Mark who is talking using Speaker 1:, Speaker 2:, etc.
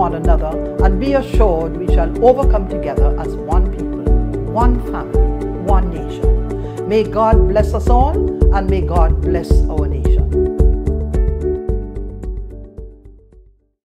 Speaker 1: one another, and be assured we shall overcome together as one people, one family, one nation. May God bless us all, and may God bless our nation.